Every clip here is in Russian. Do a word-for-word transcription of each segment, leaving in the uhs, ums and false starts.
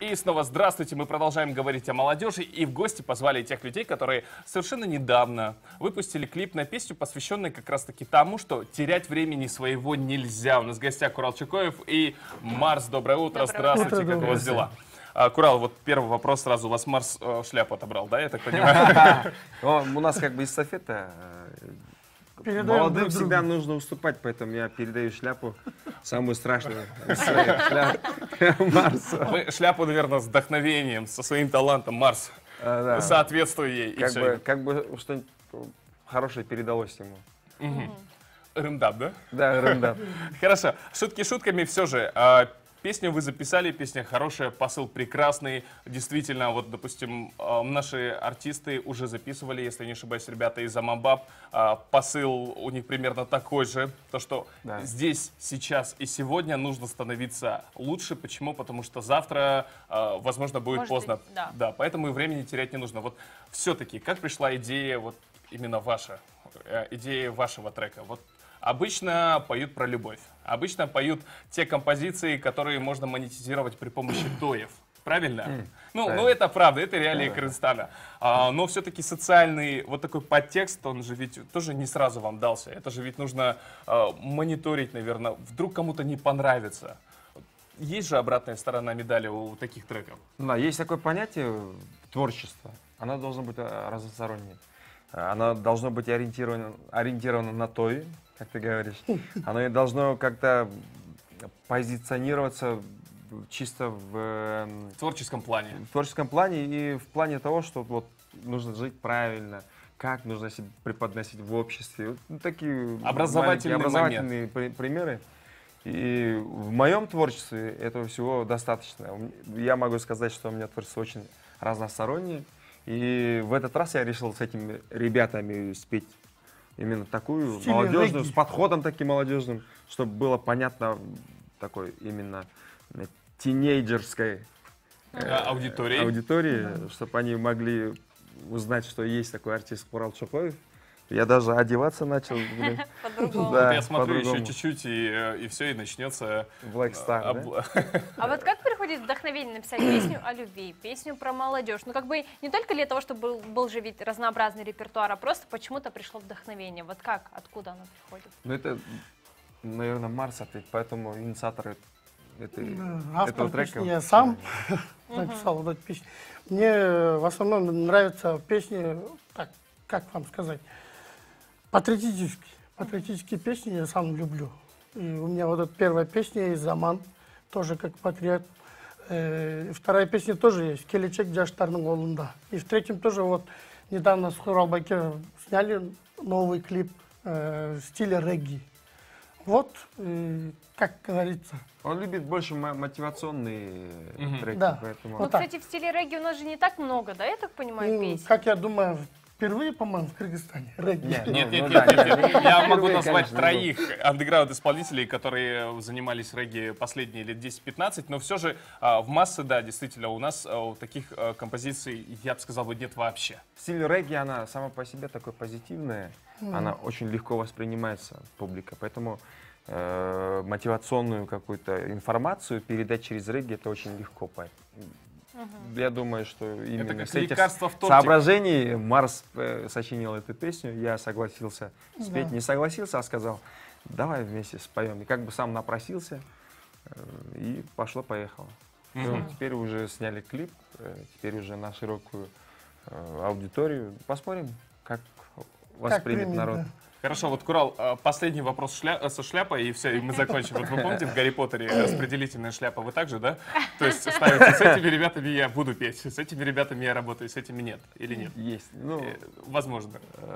И снова здравствуйте, мы продолжаем говорить о молодежи, и в гости позвали тех людей, которые совершенно недавно выпустили клип на песню, посвященный как раз-таки тому, что терять времени своего нельзя. У нас в гостях Курал Чокоев и Марс. Доброе утро, доброе здравствуйте, утро, как у вас дела? А, Курал, вот первый вопрос сразу, у вас Марс э, шляпу отобрал, да, я так понимаю? У нас как бы эстафета. Молодым всегда нужно уступать, поэтому я передаю шляпу, самую страшную из своих шляп, Марсу. Вы шляпу, наверное, с вдохновением, со своим талантом, Марс, а, да. соответствуя ей. Как бы, как бы что-нибудь хорошее передалось ему. Угу. Рындап, да? Да, рындап. Хорошо, шутки шутками, все же. Песню вы записали, песня хорошая, посыл прекрасный. Действительно, вот, допустим, наши артисты уже записывали, если не ошибаюсь, ребята из Амамбаб. Посыл у них примерно такой же. То, что да. здесь, сейчас и сегодня нужно становиться лучше. Почему? Потому что завтра, возможно, будет Может поздно. Быть, да. Да, поэтому и времени терять не нужно. Вот все-таки, как пришла идея, вот именно ваша, идея вашего трека? Вот обычно поют про любовь. Обычно поют те композиции, которые можно монетизировать при помощи тоев. Правильно? Mm, ну, ну, это правда, это реалии yeah. Кыргызстана. А, но все-таки социальный вот такой подтекст, он же ведь тоже не сразу вам дался. Это же ведь нужно а, мониторить, наверное. Вдруг кому-то не понравится. Есть же обратная сторона медали у таких треков? Да, есть такое понятие творчество. Оно должно быть разностороннее. Оно должно быть ориентировано, ориентировано на той, как ты говоришь. Оно должно как-то позиционироваться чисто в, в творческом плане. В творческом плане и в плане того, что вот нужно жить правильно, как нужно себя преподносить в обществе. Вот такие образовательные, образовательные примеры. И в моем творчестве этого всего достаточно. Я могу сказать, что у меня творчество очень разностороннее. И в этот раз я решил с этими ребятами спеть именно такую Стиль молодежную, регги. С подходом таким молодежным, чтобы было понятно такой именно тинейджерской э, аудитории, аудитории mm-hmm. чтобы они могли узнать, что есть такой артист Курал Чокоев. Я даже одеваться начал. По-другому. Да, я смотрю еще чуть-чуть, и, и все, и начнется... Black Star, а, да? А вот как приходит вдохновение написать песню о любви, песню про молодежь? Ну, как бы не только для того, чтобы был, был же ведь разнообразный репертуар, а просто почему-то пришло вдохновение. Вот как, откуда оно приходит? Ну, это, наверное, Марс ответит, поэтому инициаторы этой, Автор этого трека... Песни я сам написал вот эту песню. Мне в основном нравятся песни, так, как вам сказать, патриотические. Патриотические песни я сам люблю. И у меня вот эта первая песня есть «Заман», тоже как патриот. Э, вторая песня тоже есть «Келечек жаштардын колунда». И в третьем тоже вот недавно с Хуралбайке сняли новый клип э, в стиле регги. Вот, э, как говорится. Он любит больше мотивационные mm-hmm. треки. Да. Поэтому... Ну, кстати, в стиле регги у нас же не так много, да, я так понимаю, ну, песен? Как я думаю, впервые, по-моему, в Кыргызстане. Регги. Нет, нет, нет, нет, нет, нет. Я могу назвать троих андеграунд-исполнителей, которые занимались регги последние лет десять-пятнадцать, но все же в массы, да, действительно, у нас таких композиций, я бы сказал, нет вообще. Стиль регги, она сама по себе такой позитивная, mm. она очень легко воспринимается публикой, поэтому э, мотивационную какую-то информацию передать через регги это очень легко. Uh-huh. Я думаю, что именно с этих соображений Марс э, сочинил эту песню. Я согласился спеть. Да. Не согласился, а сказал, давай вместе споем. И как бы сам напросился, э, и пошло-поехало. Uh-huh. Ну, теперь уже сняли клип, э, теперь уже на широкую э, аудиторию. Посмотрим, как воспримет как народ. Да. Хорошо, вот, Курал, последний вопрос шля... со шляпой, и все, и мы закончим. Вот вы помните, в Гарри Поттере распределительная шляпа, вы также, да? То есть ставите, с этими ребятами я буду петь, с этими ребятами я работаю, с этими нет, или нет? Есть. Ну, возможно.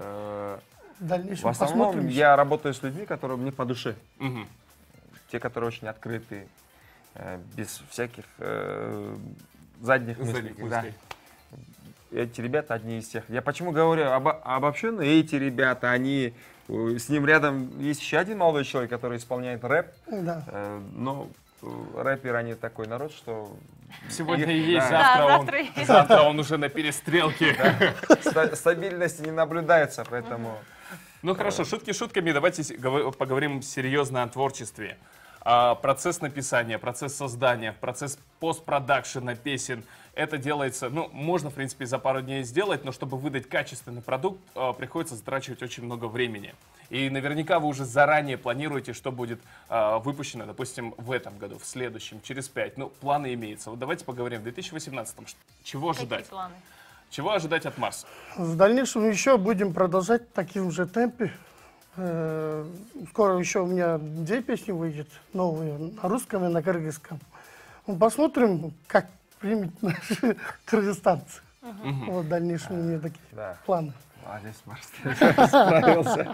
В основном я работаю с людьми, которые мне по душе. Угу. Те, которые очень открытые, без всяких э, задних мыслей. Да. Эти ребята одни из тех. Я почему говорю обо обобщенно? Эти ребята, они... С ним рядом есть еще один молодой человек, который исполняет рэп. Да. Э, но рэперы, они такой народ, что... Сегодня их, есть, да. завтра, да, он, завтра, завтра он уже на перестрелке. Да. Стабильности не наблюдается, поэтому... Ну хорошо, шутки шутками, давайте поговорим серьезно о творчестве. а, процесс написания, процесс создания, процесс постпродакшена песен, это делается, ну, можно, в принципе, за пару дней сделать, но чтобы выдать качественный продукт, а, приходится затрачивать очень много времени. И наверняка вы уже заранее планируете, что будет а, выпущено, допустим, в этом году, в следующем, через пять. Ну, планы имеются. Вот давайте поговорим в две тысячи восемнадцатом. Чего ожидать? Какие планы? Чего ожидать от Марса? В дальнейшем еще будем продолжать в таким же темпе. Э, Скоро еще у меня две песни выйдет, новые, на русском и на кыргызском. Ну, посмотрим, как примут наши кыргызстанцы. Вот в дальнейшем у меня такие Да. планы. Молодец, Марс, ты справился.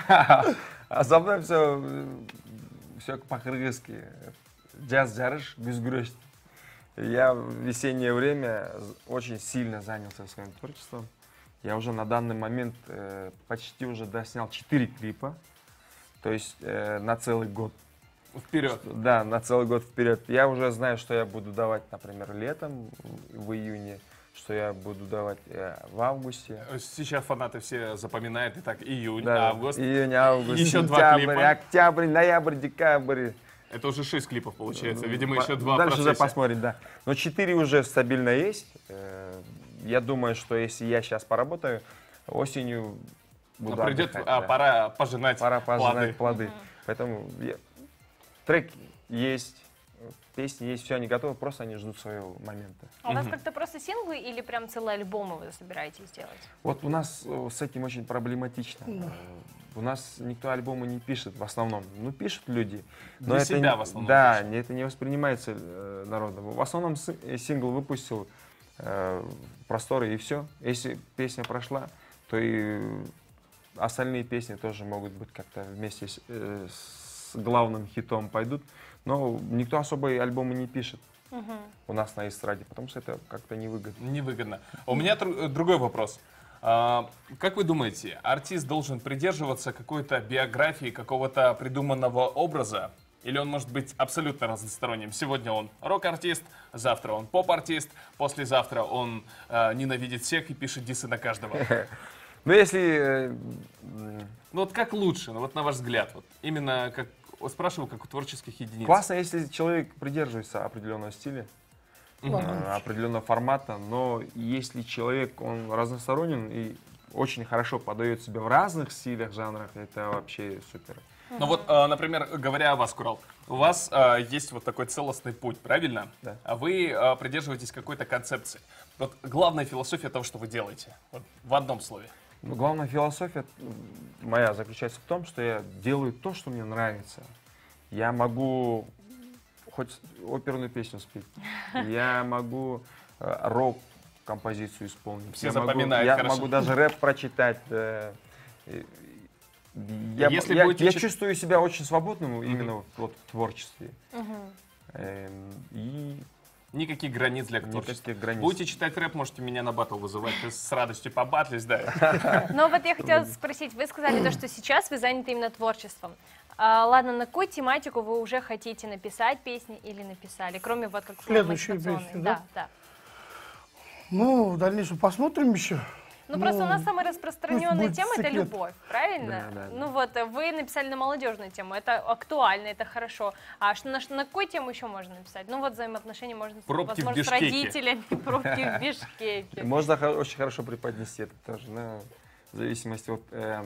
А за мной все, все по-кыргызски. Джаз жарыш, без грусти. Я в весеннее время очень сильно занялся своим творчеством. Я уже на данный момент э, почти уже доснял четыре клипа. То есть э, на целый год. Вперед. Да, на целый год вперед. Я уже знаю, что я буду давать, например, летом, в июне, что я буду давать э, в августе. Сейчас фанаты все запоминают, и так, июнь, Да, август. июнь, август, Еще два сентябрь, клипа. октябрь, ноябрь, декабрь. Это уже шесть клипов получается. Видимо, По- еще два в Дальше уже процессе. посмотрим, да. Но четыре уже стабильно есть. Э, Я думаю, что если я сейчас поработаю, осенью буду Но придет, отдыхать, а, да. пора пожинать Пора плоды. пожинать плоды. Поэтому я- трек есть, песни есть, все, они готовы, просто они ждут своего момента. А у вас как-то просто синглы или прям целые альбомы вы собираетесь делать? Вот у нас э, с этим очень проблематично. Э, У нас никто альбомы не пишет в основном. Ну, пишут люди. Но Для это, себя не- в основном Да, пишут. не- это не воспринимается э, народом. В основном с- э, сингл выпустил э, просторы и все. Если песня прошла, то и остальные песни тоже могут быть как-то вместе с, э, с главным хитом пойдут. Но никто особо и альбомы не пишет у нас на эстраде, потому что это как-то невыгодно. Невыгодно. У меня тру- другой вопрос. А, как вы думаете, артист должен придерживаться какой-то биографии, какого-то придуманного образа? Или он может быть абсолютно разносторонним? Сегодня он рок-артист, завтра он поп-артист, послезавтра он э, ненавидит всех и пишет дисы на каждого. Но если э, м, Ну вот как лучше, ну вот на ваш взгляд, вот именно как вот спрашиваю, как у творческих единиц. классно, если человек придерживается определенного стиля, Мгм. э, определенного формата, но если человек, он разносторонен и очень хорошо подает себя в разных стилях, жанрах, это вообще супер. Ну вот, э, например, говоря о вас, Курал, у вас э, есть вот такой целостный путь, правильно? Да. А вы э, придерживаетесь какой-то концепции. Вот главная философия того, что вы делаете, вот, в одном слове. Но главная философия м, моя заключается в том, что я делаю то, что мне нравится. Я могу хоть оперную песню спеть, я могу э, рок-композицию исполнить. Все я могу- запоминают Я хорошо. могу даже рэп прочитать. э, и- Я, Если я- будете я чит- чувствую себя очень свободным именно вот, вот в творчестве. Эм, И Никаких границ для творчества. никаких границ. Будете читать рэп, можете меня на батл вызывать, ты с радостью побатлюсь, да. Но вот я хотела спросить, вы сказали то, что сейчас вы заняты именно творчеством. А, ладно, на какую тематику вы уже хотите написать песни или написали, кроме вот как Следующую мотивационной? песню, Да, да? да. Ну, в дальнейшем посмотрим еще. Ну, просто у нас Ну, самая распространенная будет тема это секрет. любовь, правильно? Да, да, да. Ну вот, э, вы написали на молодежную тему, это актуально, это хорошо. А что, на, ш- на какую тему еще можно написать? Ну вот взаимоотношения можно, Пробки в возможно, с Бишкеке. родителями, пробки в Бишкеке. Можно хо- очень хорошо преподнести это тоже, но в зависимости от, эм,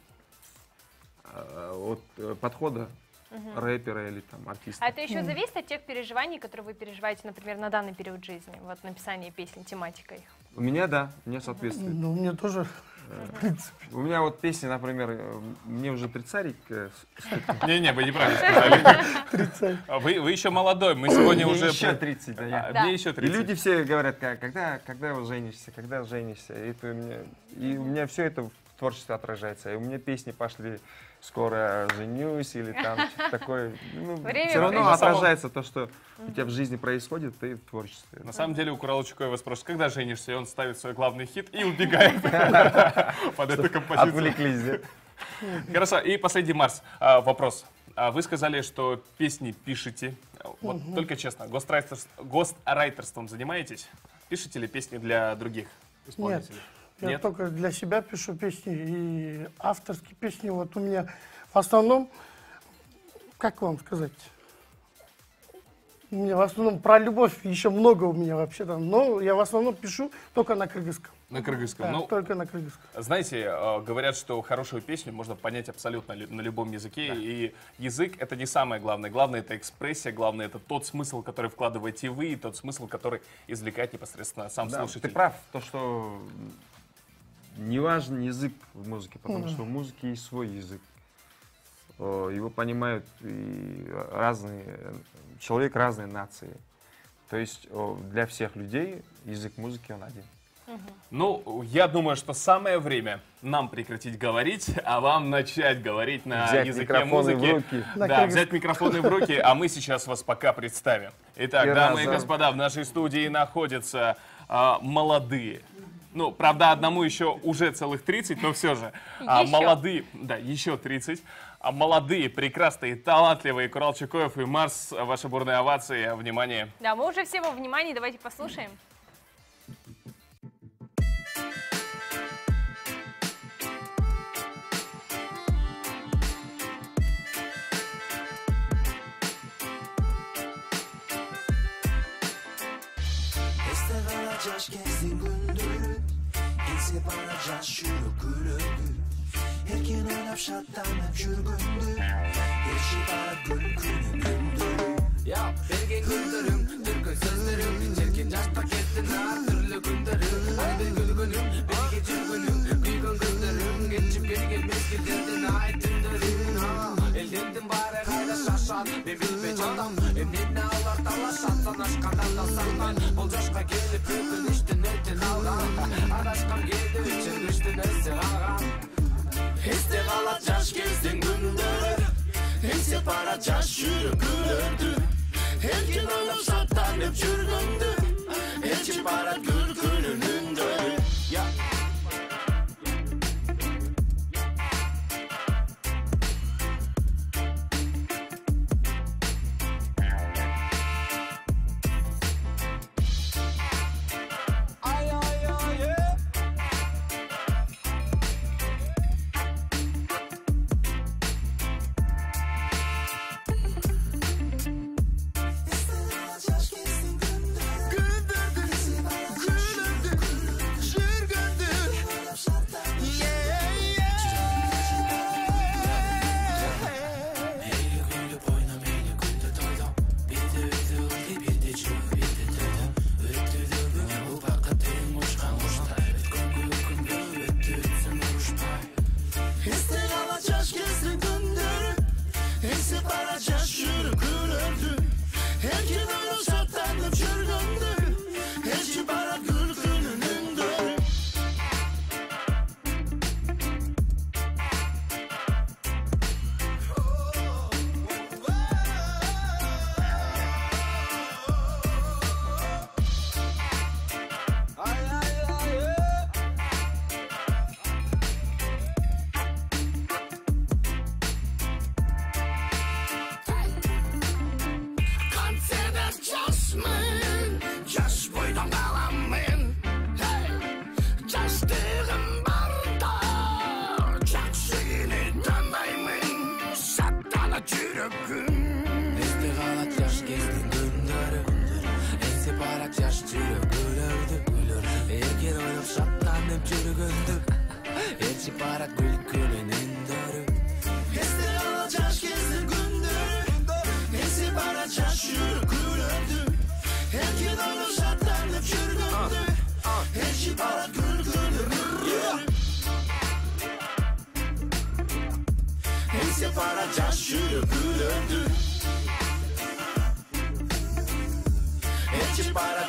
э, от э, подхода рэпера или там артиста. А это еще зависит от тех переживаний, которые вы переживаете, например, на данный период жизни, вот написание песен, тематика их. У меня, да, мне соответствует. Ну, мне тоже, в принципе. У меня вот песни, например, э, мне уже тридцатик, э, с- Не-не, вы неправильно сказали. тридцать. А Вы, вы еще молодой, мы сегодня мне уже... еще тридцать, да, я. А, Да. Мне еще И тридцать. люди все говорят, «Как- когда, когда вы женишься, когда женишься. И, это у меня, и у меня все это в творчестве отражается. И у меня песни пошли «Скоро женюсь» или там что-то такое. Ну, Время все равно пришло. отражается то, что у тебя в жизни происходит, и в творчестве. На самом деле у Курала Чукоева спрашивают, когда женишься, и он ставит свой главный хит и убегает под эту композицию. Отвлеклись, да? Хорошо, и последний, Марс, а, вопрос. А Вы сказали, что песни пишете. Вот только честно, гострайтерс- гострайтерством занимаетесь? Пишете ли песни для других исполнителей? Я Нет? только для себя пишу песни и авторские песни. Вот у меня в основном, как вам сказать, У меня в основном про любовь еще много у меня вообще-то, но я в основном пишу только на кыргызском. На кыргызском. Да, Ну, только на кыргызском. знаете, э, говорят, что хорошую песню можно понять абсолютно ли- на любом языке, и язык — это не самое главное. Главное — это экспрессия, главное — это тот смысл, который вкладываете вы, и тот смысл, который извлекает непосредственно сам Да, слушатель. ты прав, то, что не важен язык в музыке, потому что в музыке есть свой язык. О, Его понимают и разные, человек разной нации. То есть о, для всех людей язык музыки он один. Ну, я думаю, что самое время нам прекратить говорить, а вам начать говорить на Взять языке микрофоны в музыки. руки. На Да, кыргыз- взять микрофоны в руки, а мы сейчас вас пока представим. Итак, И дамы и разом. господа, в нашей студии находятся а, молодые. Ну, правда, одному еще уже целых тридцать, но все же. А, Еще. молодые, да, еще тридцать. А молодые, прекрасные, талантливые Курал Чукоев и Марс. Ваши бурные овации. Внимание. Да, мы уже все во внимании, давайте послушаем. Este kalacak gezdim gündürü Ese bana şuru gülündü Erken oynap şattanıp жүргүндü Erşi bana gül günü gündürü Ya bergen gündürüm, türkü sözlerim Çirkin yaşta kestin ha, türlü gündürüm Ay bir gülgünüm, birge жүрgүнüm Bir gün gündürüm, geçip geri gelmez gilderdin ay tündürüm Eldendin bari kayda şaşan, ben bilme canım Emnetine ağlar talaşan, sanaşkandan da sandan Bol coşka gelip bugün iştin etin algan Araşkam geldi üçün düştün ösü ağam Este kalacak gezdin gündür Ense para caş yürü gülürdü Erken oynap şatlanıp жүргүндü Elçi para gül gününündür Ya Ay ay ay ay Este kalacak gezdim gündürü Ese bana жүргүндү oynap şattanıp Meyli güldüp oyna meyli güldü toyda Bir de öldü öldü bir de çığ bir de toyda Öttü de bugün bu bakatın uçkan uçtay Ötkün gülkün öttü ötsün uruştay Este kalacak gezdim gündürü Ense para caş yürü gülürdü Erken oynap şatlanıp жүргүндü Elçi para gül gününündür Ay ay ay ay Kanserden casmın Cas boydan kalanmın Hey Castığım barda Caksini tanıymın Sattana çürükün Este kalat yaş gezdin gündürü Ense parak yaş çürük gülürdü Erken oynap şatlanıp жүргүндü Elçi para gül külünündür Este alacak gezdir gündür Ense para caş yürü gülürdü Erken olur şatlanıp жүргүндü Elçi para gül gülürdü Ense para caş yürü gülürdü Elçi para